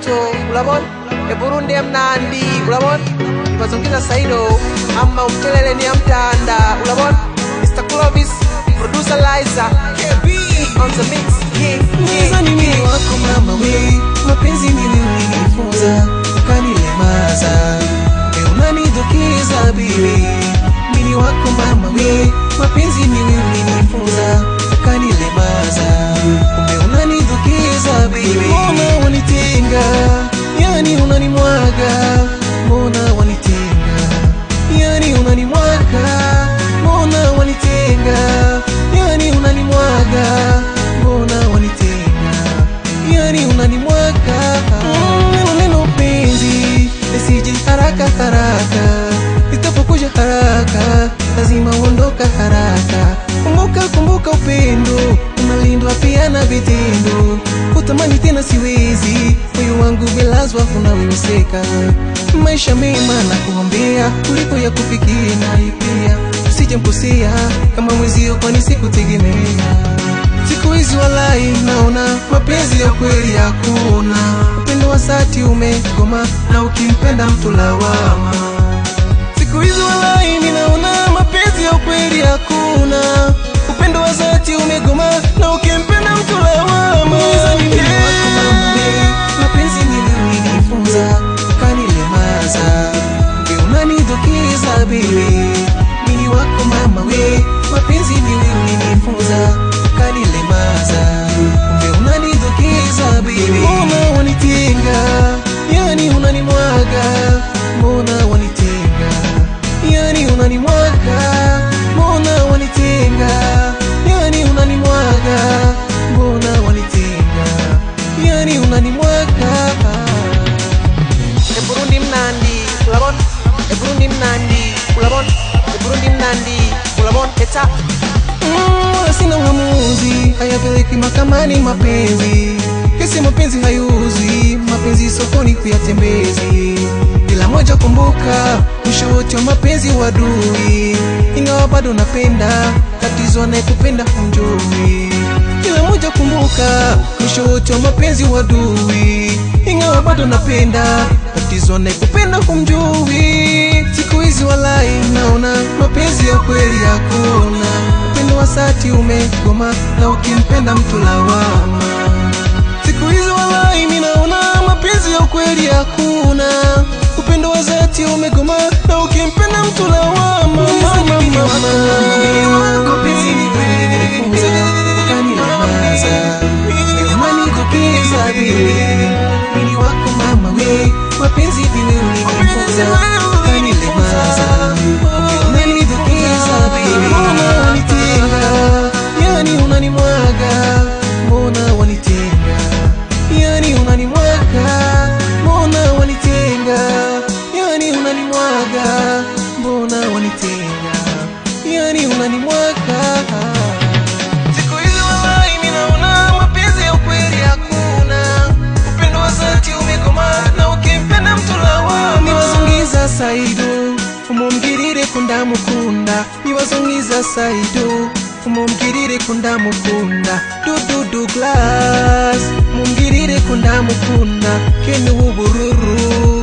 moto ulabona Burundi mnandi ulabona ibazongeza saido ama umtelele ni amtanda ulabona Mr. Clovis producer Liza KB on the mix Niza ni mimi wako mama we mapenzi nilionifunza kanilemaza unanidukiza bibi mimi wako mama we mapenzi nilionifunza kanilemaza unanidukiza bibi mbona wanitenga yani unanimwaga mbona wanitenga yani unanimwaga mbona wanitenga yani unanimwaga mbona wanitenga yani unanimwaga neno penzi lisije haraka haraka itapokuja haraka lazima uondoka haraka kumbuka upendo unalindwa pia na vitendo kutamani tena siwezi moyo wangu belazwa unaweweseka maisha mema na kuombea kuliko ya kufikia na pia usije mkosea kama mwezio kwani sikutegemea siku hizi walai naona mapenzi ya kweli hakuna upendo wa dhati umegoma na ukimpenda mtu lawama siku hizi walai ninaona mapenzi ya kweli hakuna upendo wa dhati umegoma na ukimpenda mtu lawama mapenzi nilionifunza kanilemaza unanidukiza bibi mimi wako mama we mapenzi nilionifunza kanilemaza unanidukiza bibi mbona wanitenga yani unanimwaga mbona wanitenga yani unanimwaga mbona wanitenga yani unanimwaga mbona wanitenga yani unanimwaga Burundi mnandi ulabona Burundi mnandi ulabona Burundi mnandi ulabona eta sina uamuzi hayapeleki mahakamani mapenzi kesi mapenzi hayuzi mapenzi sokoni kuyatembezi kila moja kumbuka mwisho wote wa mapenzi wadui ingawa bado napenda tatizo anayekupenda humjui kila moja kumbuka mwisho wote wa mapenzi wadui ingawa bado napenda tatizo anayekupenda humjui siku hizi walai naona mapenzi ya kweli hakuna upendo wa dhati umegoma na ukimpenda mtu lawama siku hizi walai ninaona mapenzi ya kweli hakuna upendo wa dhati umegoma na ukimpenda mtu lawama mimi wako mama we mapenzi nilionifunza kanilemaza unanidukiza bibi mbona wanitenga yani unanimwaga mbona wanitenga yani unanimwaga mbona wanitenga yani unanimwaga mbona wanitenga yani unanimwaga siku hizi walai ninaona mapenzi ya kweli hakuna upendo wa dhati umegoma na ukimpenda mtu lawama niwazungiza saido umumgirire kundamukunda niwazungiza saido umumgirire kundamukunda dudu glass mumgirire kundamukunda kene ubururu